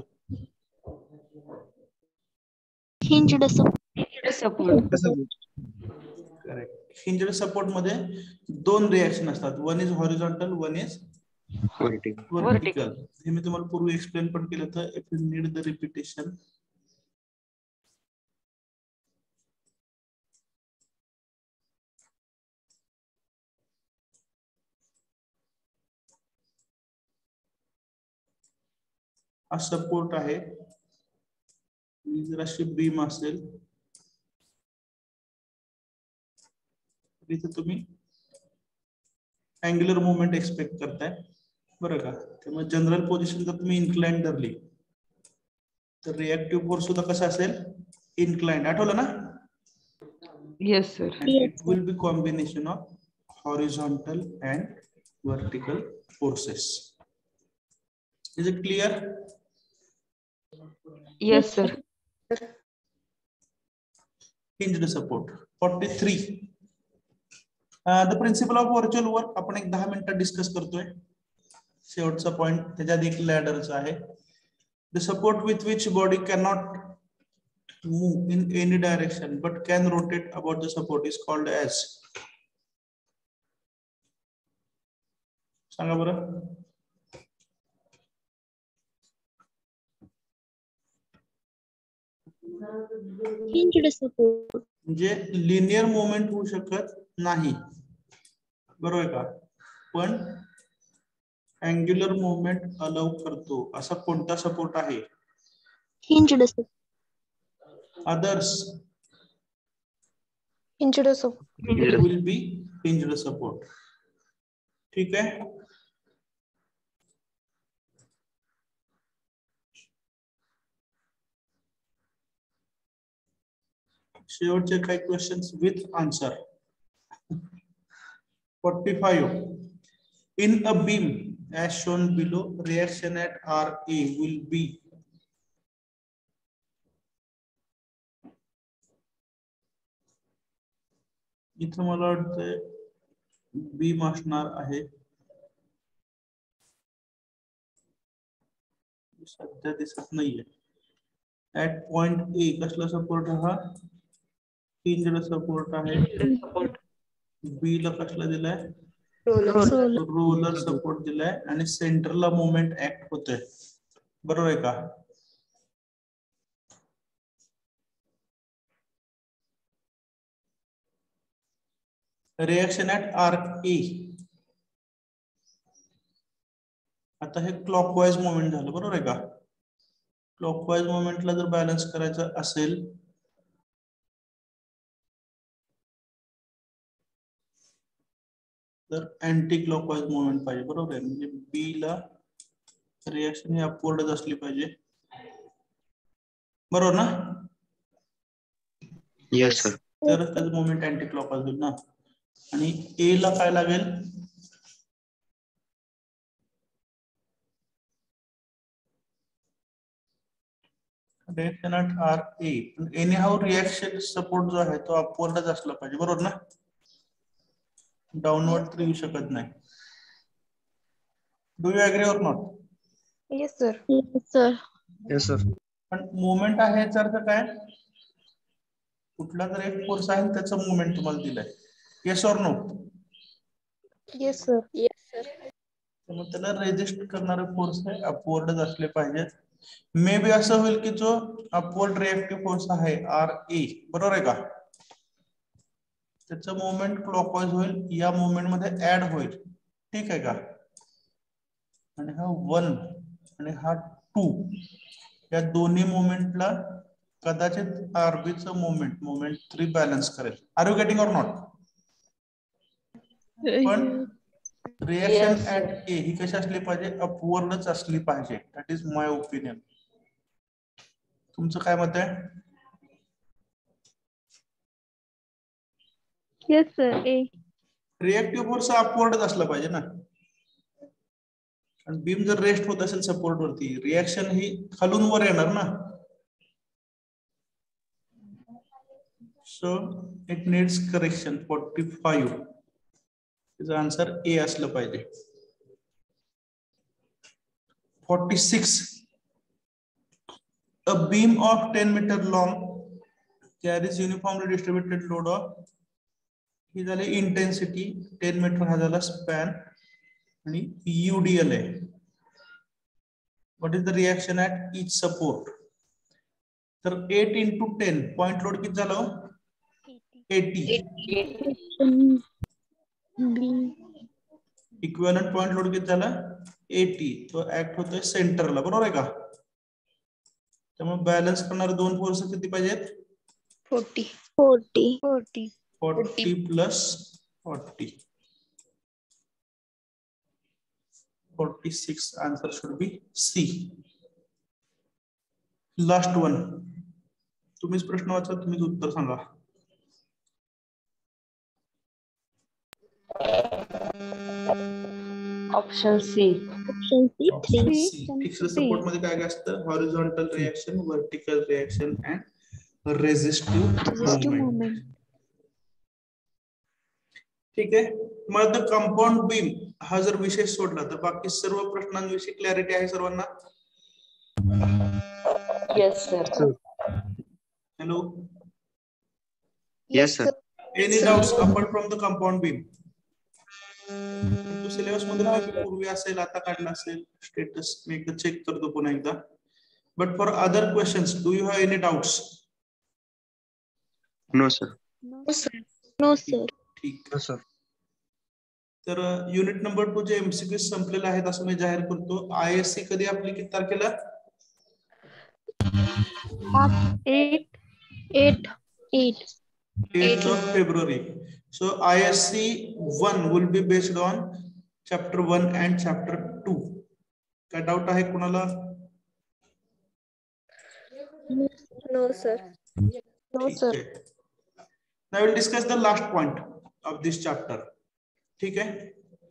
B: Hinged
E: Support.
A: Correct. Hinged support मध्ये 2 रिएक्शन असतात. One is horizontal, one is vertical. हे मी तुम्हाला पूर्वी एक्सप्लेन पण केलं होतं. If you need the repetition. हा सपोर्ट आहे, जर अशी बीम असेल इथे तुम्ही अँग्युलर मुवमेंट एक्सपेक्ट करताय, बरं का? त्यामुळे जनरल पोझिशन जर तुम्ही इन्क्लाइंड धरली तर रिएक्टिव्ह फोर्स सुद्धा कसा असेल? इन्क्लाइंड. आठवलं ना?
E: Yes, sir.
A: And it will be combination of horizontal and vertical forces. Is it clear?
E: Yes, sir.
A: Hinged support. 43. The principle of virtual work आपण एक 10 मिनिटात डिस्कस करतोय. शेवटचा पॉइंट त्याच्यात एक लॅडरचा आहे. The support with which body cannot move in any direction but can rotate about the support is called as. सांगा बरं.
B: Hinged support.
A: म्हणजे लिनियर मुवमेंट होऊ शकत नाही, बरोबर आहे का? पण अँग्युलर मुवमेंट अलाउ करतो. असा कोणता सपोर्ट आहे
B: Hinged support.
A: Others
C: Hinged support.
A: it will be hinged support. ठीक है. शेवटचे काही questions with answer. 45. In a beam as shown below, reaction at RA will be इथं मला वाटतंय बीम असणार आहे. सध्या दिसत नाहीये. ऍट पॉइंट ए कसला सपोर्ट हा हिंजड सपोर्ट आहे. बी ला कसला दिलाय रोलर सपोर्ट दिलाय आणि सेंटरला मोमेंट ऍक्ट होतोय. बरोबर आहे का? Reaction at R A. आता हे क्लॉकवाइज मोमेंट झालं. बरोबर आहे का? क्लॉकवाइज मोमेंटला जर बॅलन्स करायचं असेल तर अँटी क्लॉकवाइज मोमेंट पाहिजे. बरोबर आहे. म्हणजे बी ला रिएक्शन ही अपवर्डच असली पाहिजे. बरोबर ना?
D: Yes, sir.
A: तरच त्याचं मोमेंट अँटी क्लॉकवाइज होईल ना. आणि ए ला काय लागेल? Reaction at R A. Anyhow reaction support जो आहे तो अपवर्डच असला पाहिजे. बरोबर ना? डाउनवर्ड तर येऊ शकत नाही. Do you agree or not?
C: Yes, sir.
B: Yes, sir.
D: Yes, sir.
A: पण मोमेंट आहे याचा अर्थ काय? कुठला तर एक फोर्स आहे त्याचा मोमेंट तुम्हाला दिलाय. Yes or no?
C: Yes, sir. Yes, sir.
A: त्यामुळे त्याला रेजिस्ट करणारे फोर्स आहे अपवर्डच असले पाहिजेत. मे बी असं होईल की जो अपवर्ड रिएक्टिव्ह फोर्स आहे आर ए, बरोबर आहे का, त्याचं मोमेंट क्लॉकवाइज होईल, या मोमेंट मध्ये ऍड होईल. ठीक आहे का? आणि हा 1 आणि हा 2 या दोन्ही मोमेंटला कदाचित आरबीचं मोमेंट 3 बॅलन्स करेल. Are you getting or not? पण रिएक्शन ऍट ए ही कशी असली पाहिजे? अपवर्डच असली पाहिजे. That is my opinion. तुमचं काय मत आहे?
B: Yes, sir. A.
A: Reactive force अपवर्डच असला पाहिजे ना. आणि बीम जर रेस्ट होत असेल सपोर्ट वरती, रिएक्शन ही खालून वर येणार ना. So it needs correction. 45 त्याचा आन्सर ए असलं पाहिजे. 46 a beam of 10 meter long carries uniformly distributed load of ही झाली इंटेन्सिटी, 10 मीटर हा झाला स्पॅन आणि UDL आहे. What is the reaction at each support? तर 8 into 10 पॉइंट लोड किती झालं? 80. इक्विव्हॅलंट पॉइंट लोड किती झाला? 80. तो ऍक्ट होतोय सेंटरला. बरोबर आहे का? त्यामुळे बॅलन्स करणारे दोन फोर्स किती पाहिजेत?
C: 40.
A: 40 plus 40. 46. Answer should be C. Last one. तुम्हीच प्रश्न वाचा, तुम्हीच उत्तर सांगा.
E: Option C.
B: Option C. 3.
A: Fixed support मध्ये काय काय असतं? Horizontal reaction, vertical reaction and resistive moment. ठीक आहे. मग कंपाऊंड बीम हा जर विषय सोडला तर बाकी सर्व प्रश्नांविषयी क्लॅरिटी आहे सर्वांना?
E: Yes sir.
A: Hello.
D: Yes, sir.
A: Any doubts apart from the compound beam? तो सिलेबस मध्ये पूर्वी असेल, आता काढला असेल. स्टेटस मी एकदा चेक करतो पुन्हा एकदा. But for other questions do you have any doubts?
D: No, sir.
B: No, sir.
A: ठीक.
D: No, sir.
A: तर युनिट नंबर 2 चे एमसीक्यू संपलेले आहेत असं मी जाहीर करतो. ISC कधी आपली किती तारखेला?
B: 8.
C: 8.
A: 8th of February. So ISC 1 will be based on chapter 1 and chapter 2. काय डाउट आहे कुणाला?
C: No, sir. No, sir.
A: Now we'll discuss the last point of this chapter. ठीक आहे.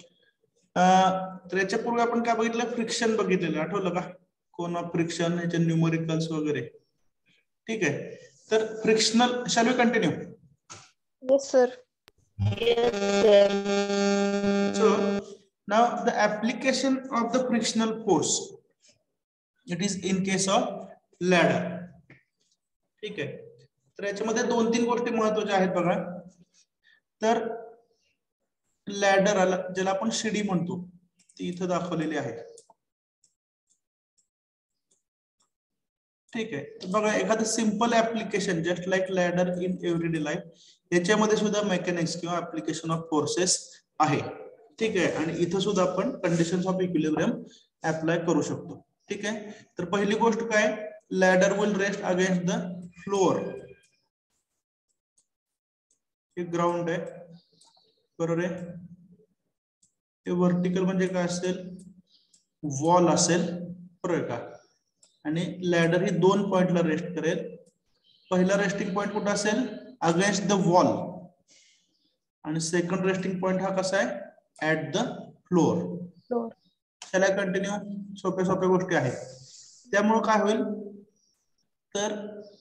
A: तर याच्या पूर्वी आपण काय बघितलं? फ्रिक्शन बघितलेलं, आठवलं का? कोन ऑफ फ्रिक्शन, याचे न्यूमेरिकल्स वगैरे. ठीक आहे. तर frictional, shall we continue?
C: Yes, sir.
E: Yes, sir.
A: So now the application of the frictional force, it is in case of ladder. ठीक आहे. तर याच्यामध्ये 2-3 गोष्टी महत्त्वाच्या आहेत बघा. तर लॅडर ज्याला आपण शिडी म्हणतो, ती इथं दाखवलेली आहे. ठीक आहे. तर बघा, एखादं simple application just like ladder in everyday life, याच्यामध्ये सुद्धा मेकॅनिक्स किंवा ऍप्लिकेशन ऑफ फोर्सेस आहे. ठीक आहे. आणि इथं सुद्धा आपण कंडिशन्स ऑफ इक्विलिब्रियम अप्लाय करू शकतो. ठीक आहे. तर पहिली गोष्ट काय, ladder will rest against the floor. हे ग्राउंड आहे, बरोबर आहे. हे व्हर्टिकल म्हणजे काय असेल, वॉल असेल, बरोबर आहे का. आणि लॅडर ही 2 पॉइंटला रेस्ट करेल. पहिला रेस्टिंग पॉइंट कुठं असेल, अगेन्स्ट द वॉल. आणि सेकंड रेस्टिंग पॉइंट हा कसा आहे, ऍट द फ्लोअर. चला कंटिन्यू. सोप्या सोप्या गोष्टी आहेत. त्यामुळे काय होईल, तर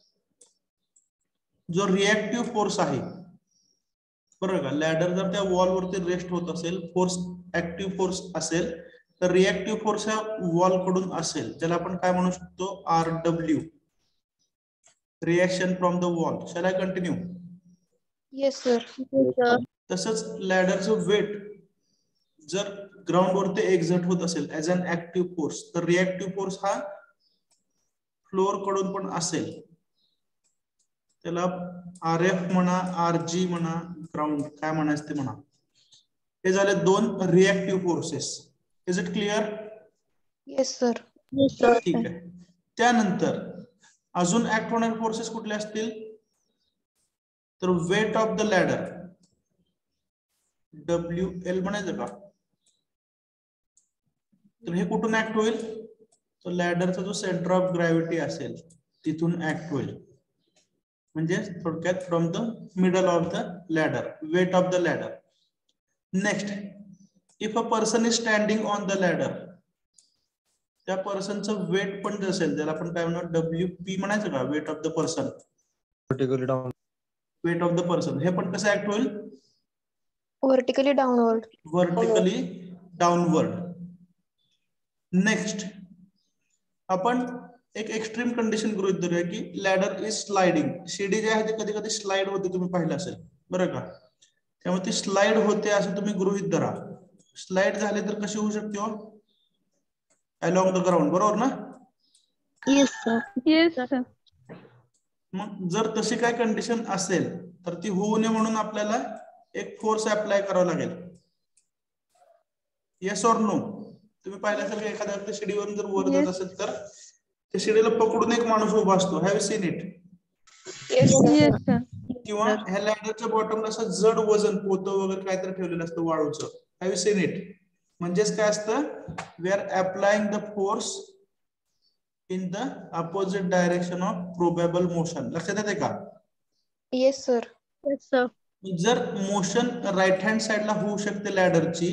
A: जो रिएक्टिव्ह फोर्स आहे, बरोबर का, लॅडर जर त्या वॉल वरती रेस्ट होत असेल, फोर्स ऍक्टिव्ह फोर्स असेल, तर रिएक्टिव्ह फोर्स हा वॉल कडून असेल, ज्याला आपण काय म्हणू शकतो, RW, reaction from the wall. Shall I continue?
C: Yes, sir.
A: तसंच लॅडरचं वेट जर ग्राउंड वरती एक्झर्ट होत असेल ऍज अन ऍक्टिव्ह फोर्स, तर रिएक्टिव्ह फोर्स हा फ्लोअर कडून पण असेल. त्याला RF म्हणा, RG म्हणा, ग्राउंड काय म्हणायचं ते म्हणा. हे झाले 2 reactive forces. Is it clear?
C: Yes, sir.
B: Yes, sir.
A: ठीक आहे. त्यानंतर अजून ऍक्ट होणारे फोर्सेस कुठले असतील, तर weight of the ladder, WL म्हणायचं का. तर हे कुठून ऍक्ट होईल, तर लॅडरचा जो सेंटर ऑफ ग्रॅव्हिटी असेल तिथून ऍक्ट होईल. म्हणजे थोडक्यात from the middle of the ladder, weight of the ladder. Next, if a person is standing on the ladder, त्या पर्सनचं वेट पण जे असेल, त्याला आपण काय म्हणणार, WP म्हणायचं का, weight of the person.
F: Vertically down.
A: Weight of the person हे पण कसं ऍक्ट होईल,
C: Vertically downward.
A: Vertically downward. Next, आपण एक एक्स्ट्रीम कंडिशन गृहीत धरूया की लॅडर इज स्लाइडिंग. शिडी जे आहे ते कधी कधी स्लाइड होते, तुम्ही पाहिलं असेल, बरं का. त्यामुळे ती स्लाइड होते असं तुम्ही गृहीत धरा. स्लाइड झाले तर कशी होऊ शकते, हो, अलॉंग द ग्राउंड, बरोबर ना.
B: Yes, sir. Yes, sir.
A: मग जर तशी काय कंडिशन असेल, तर ती होऊ नये म्हणून आपल्याला एक फोर्स अप्लाय करावा लागेल. Yes or no? तुम्ही पाहिलं असेल की एखाद्या शिडीवरून जर वर जात असेल, तर त्या शिडीला पकडून एक माणूस उभा असतो. Have you seen it?
C: Yes, sir.
B: Yes, sir.
A: किंवा ह्या लॅडरच्या बॉटमला असं जड वजन, पोतं वगैरे काहीतरी ठेवलेलं असतं वाळूचं. Have you seen it? म्हणजेच काय असतं, we are applying the force in the opposite direction of probable motion. लक्षात येते का?
C: Yes, sir.
B: Yes, sir.
A: जर मोशन राईट हँड साइडला होऊ शकते लॅडरची,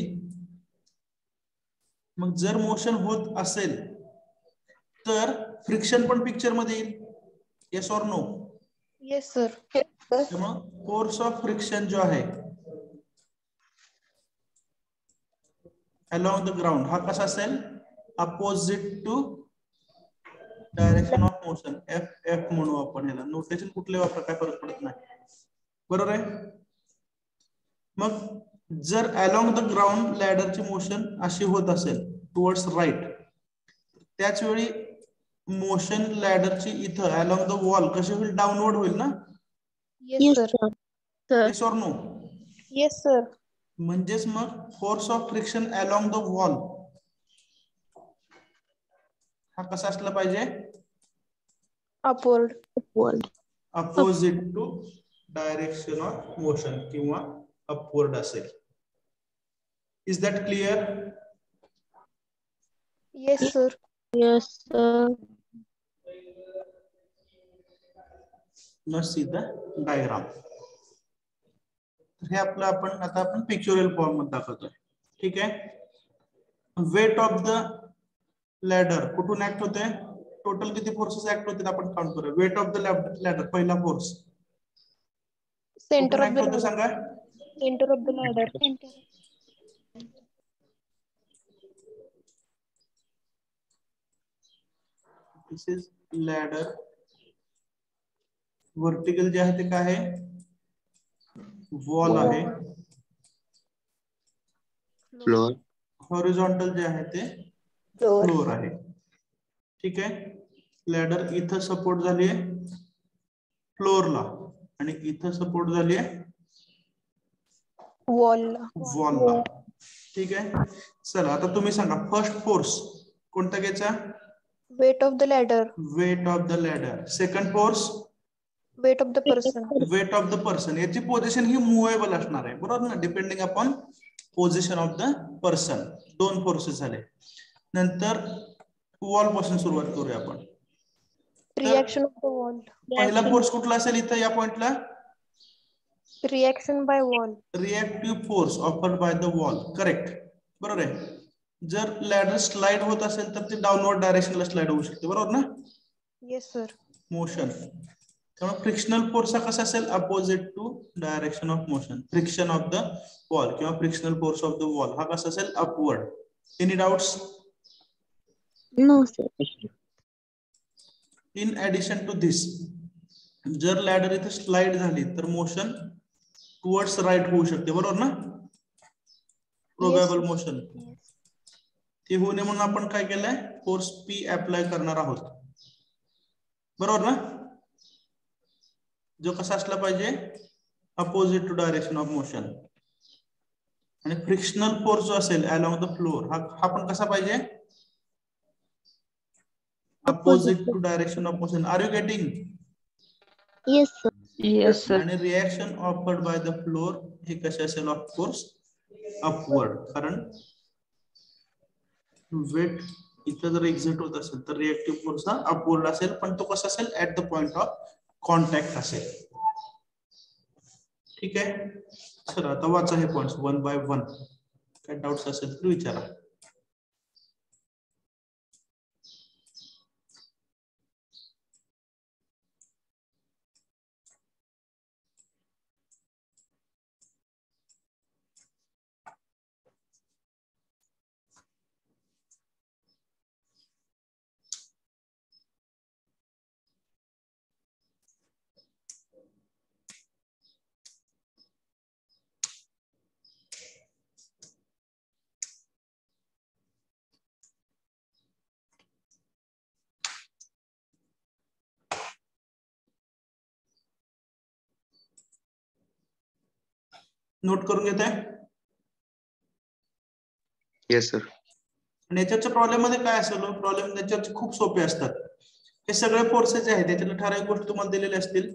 A: मग जर मोशन होत असेल तर फ्रिक्शन पण पिक्चर मध्ये येईल. Yes or no?
C: Yes, sir.
A: त्यामुळे फोर्स ऑफ फ्रिक्शन जो आहे अलॉंग द ग्राउंड हा कसा असेल, opposite to direction of motion. F म्हणू आपण याला. नोटेशन कुठले वापर काय फरक पडत नाही, बरोबर आहे. मग जर अलॉंग द ग्राउंड लॅडरची मोशन अशी होत असेल टुवर्ड्स राईट, त्याच वेळी मोशन लॅडरची इथं अलॉंग द वॉल कशी होईल, डाऊनवर्ड होईल ना.
C: Yes,
B: Yes,
C: sir.
B: sir.
A: Yes or no?
C: Yes, sir.
A: म्हणजेच मग force of friction along the wall हा कसा असला पाहिजे,
C: upward,
B: upward,
A: opposite to direction of motion किंवा अपवर्ड असेल. Is that clear?
C: yes sir,
B: yes sir,
A: must see the diagram. हे आपलं आता आपण पिक्चोरियल फॉर्म मध्ये दाखवतोय. ठीक आहे. वेट ऑफ द लॅडर कुठून ऍक्ट होते? टोटल किती फोर्सेस ऍक्ट होते आपण काउंट करूया. वेट ऑफ द लॅडर पहिला फोर्स
C: center
A: कुठून
C: of
A: ऍक्ट
C: the
A: होते
C: ladder,
A: सांगा.
C: center of the ladder,
A: this is ladder. Vertical जे आहे ते काय आहे? वॉल आहे.
D: Floor.
A: हॉरिझॉन्टल जे आहे ते
C: floor,
A: फ्लोर आहे. ठीक आहे. लॅडर इथं सपोर्ट झाली आहे फ्लोरला आणि इथं सपोर्ट झाली आहे
C: wall,
A: वॉलला. ठीक आहे. चला आता तुम्ही सांगा फर्स्ट फोर्स कोणता घ्यायचा?
C: weight of the ladder,
A: weight of the ladder. Second force
C: weight of the person,
A: weight of the person. याची पोझिशन ही मुव्हेबल असणार आहे बरोबर ना, depending upon position of the person. दोन फोर्सेस झाले. नंतर वॉल पासून सुरुवात करूया आपण.
C: reaction of the wall,
A: पहिला फोर्स कुठला असेल इथं या पॉइंटला?
C: reaction by wall,
A: reactive force offered by the wall. Correct. बरोबर आहे. जर लॅडर स्लाइड होत असेल तर ते डाऊनवर्ड डायरेक्शनला स्लाइड होऊ शकते बरोबर ना.
C: yes sir,
A: motion. त्यामुळे फ्रिक्शनल फोर्स हा कसा असेल? Opposite to direction of motion. Friction of the wall किंवा frictional force of the wall हा कसा असेल? Upward. Any doubts?
B: no sir,
A: in addition to this जर लॅडर इथे स्लाइड झाली तर मोशन टुवर्ड्स राईट होऊ शकते बरोबर ना. Probable motion. ते होऊ नये म्हणून आपण काय केलंय? फोर्स पी अप्लाय करणार आहोत बरोबर ना. जो कसा असला पाहिजे? Opposite to direction of motion. आणि फ्रिक्शनल फोर्स जो असेल अलॉंग द फ्लोर हा पण कसा पाहिजे? Opposite to direction of motion. Are you getting?
B: yes sir,
E: Yes, sir.
A: आणि reaction offered by the floor हे कसे असेल? Of course upward. कारण वेट इथं जर एक्झिट होत असेल तर रिएक्टिव्ह फोर्स हा अपवर्ड असेल, पण तो कसा असेल? At the point of contact असेल. ठीक आहे. चला आता वाचा हे पॉइंट्स वन बाय वन. काय डाऊट्स असेल तर विचारा. नोट करून घेत आहे.
D: Yes, sir.
A: आणि याच्याच्या प्रॉब्लेम मध्ये काय असेल? प्रॉब्लेम त्याच्याचे खूप सोपे असतात. हे सगळे फोर्सेस जे आहेत त्याच्यातल्या ठराविक गोष्टी तुम्हाला दिलेल्या असतील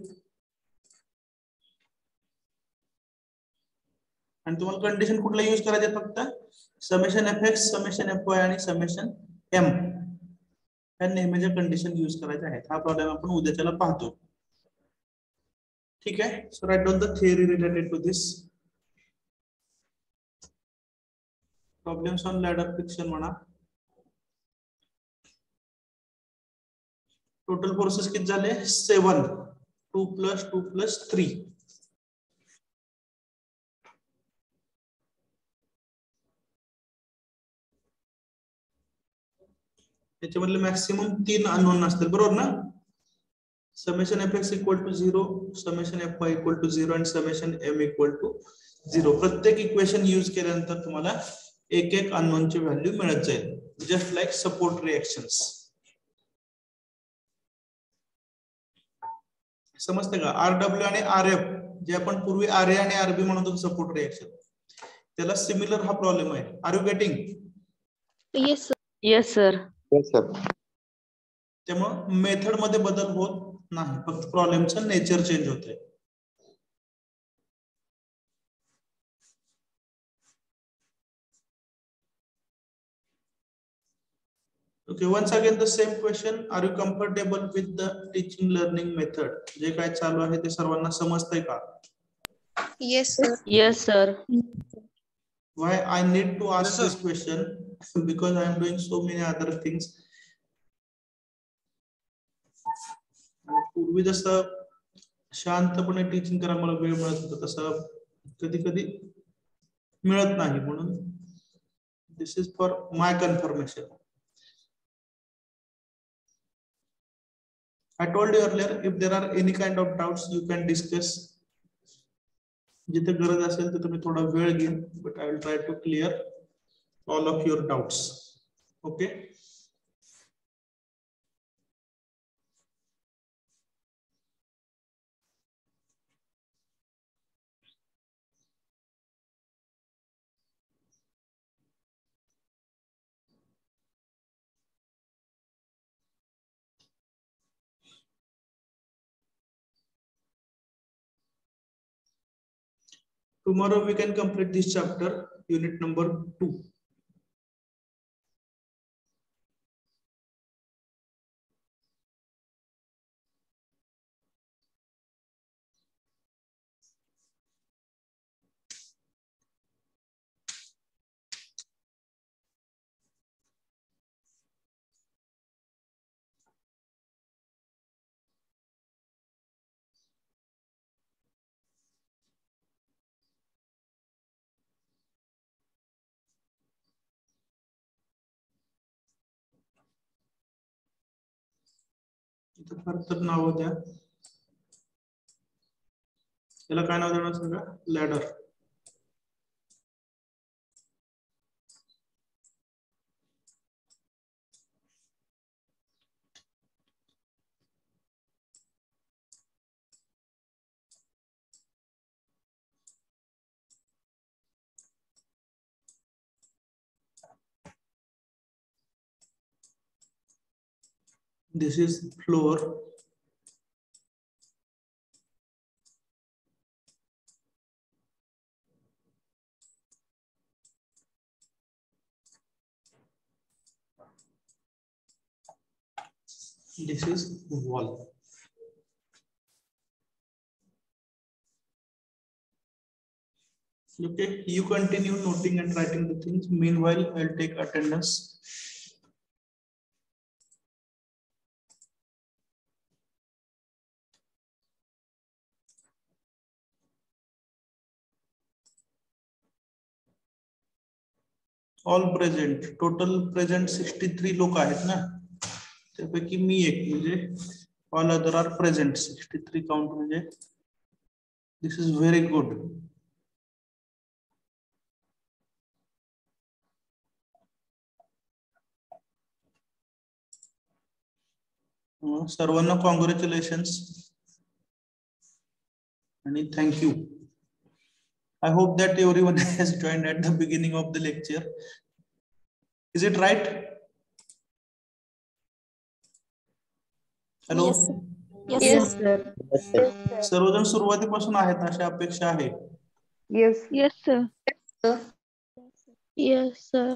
A: आणि तुम्हाला कंडिशन कुठला यूज करायचे? फक्त summation F X, summation F Y आणि समेशन एम या नेहमीच्या कंडिशन यूज करायच्या आहेत. हा प्रॉब्लेम आपण उद्याच्याला पाहतो. ठीक आहे. So write down the theory related to this. Problems on ladder friction म्हणा. टोटल फोर्सेस किती झाले? 7. 2 + 2 + 3. त्याच्यामधले मॅक्सिमम 3 अननोन असतील बरोबर ना. Summation F X equal to 0, summation F Y equal to 0 आणि समेशन एम इक्वल टू 0. प्रत्येक इक्वेशन यूज केल्यानंतर तुम्हाला एक एक अननोनची व्हॅल्यू मिळत जाईल. Just like support reactions. समजते का? आरडब्ल्यू आणि आर एफ जे आपण पूर्वी आर ए आणि आरबी म्हणत होतो सपोर्ट रिएक्शन, त्याला सिमिलर हा प्रॉब्लेम आहे. Are you getting?
C: yes sir,
E: Yes, sir.
D: Yes, sir.
A: त्यामुळे मेथड मध्ये बदल होत नाही, फक्त प्रॉब्लेमचं नेचर चेंज होतंय. Okay, once again the same question. Are you comfortable with the teaching learning method? जे काय चालू आहे ते सर्वांना समजतंय का?
C: Yes, sir.
E: Yes, sir.
A: Why I need to ask this question? Because I am doing so many other things. पूर्वी जसं शांतपणे टीचिंग करायला मला वेळ मिळत होता, तसं कधी कधी मिळत नाही. म्हणून this is for my confirmation. I told you earlier, if there are any kind of doubts, you can discuss. जिथे गरज असेल तर तुम्ही थोडा वेळ घेईन, but I will try to clear all of your doubts. Okay. Tomorrow we can complete this chapter, unit number 2. इथं फक्त नाव द्या. याला काय नाव देणार सांगा? Ladder. This is floor. This is wall. Okay, you continue noting and writing the things. Meanwhile, I'll take attendance. All present. Total present 63 लोक आहेत ना, त्यापैकी मी एक, म्हणजे all other are present. 63 count म्हणजे this is very good. सर्वांना congratulations आणि thank you. I hope that everyone has joined at the beginning of the lecture. Is it right? Hello.
C: Yes,
E: Yes,
C: sir.
E: sir.
A: सर्वजण सुरुवातीपासून आहेत अशी अपेक्षा आहे.
E: Yes.
B: Yes, sir. Yes, sir.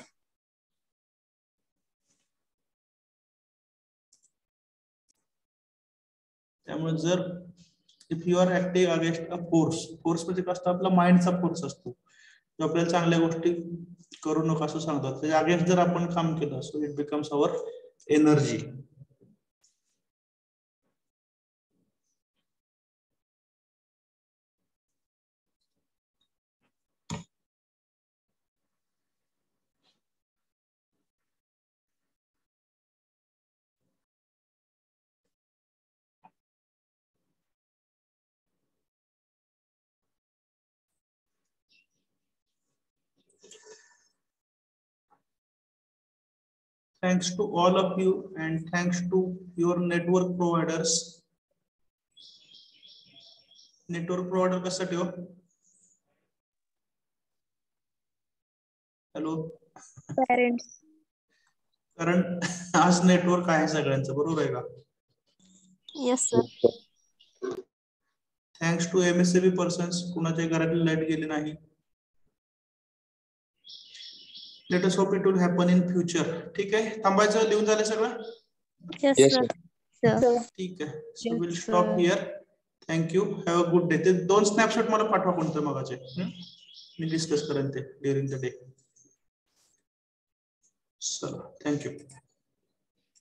A: त्यामुळे जर if you are active against a force, force म्हणजे कसं असतं, आपला माइंडचा फोर्स असतो, जो आपल्याला चांगल्या गोष्टी करू नका असं सांगतात. त्याच्या अगेन्स्ट जर आपण काम केलं, so it becomes our energy. Thanks to all of you and thanks to your network providers. Network provider कशासाठी हो? Hello,
C: Parents.
A: कारण आज नेटवर्क आहे सगळ्यांचं, बरोबर आहे का?
C: Yes, sir.
A: Thanks to MSCB persons, कुणाच्या घरातली लाईट गेली नाही. Let us hope it will happen in future. ठीक आहे, थांबायचं, लिहून झालं सगळं?
C: Yes,
D: Yes,
C: sir.
D: sir.
A: ठीक आहे, so
B: Yes,
A: will
B: sir.
A: Stop here. Thank you, have a good day. ते 2 स्नॅपशॉट मला पाठवा कोणतं मगाचे, मी डिस्कस करेन ते ड्युरिंग द डे. चला, थँक्यू.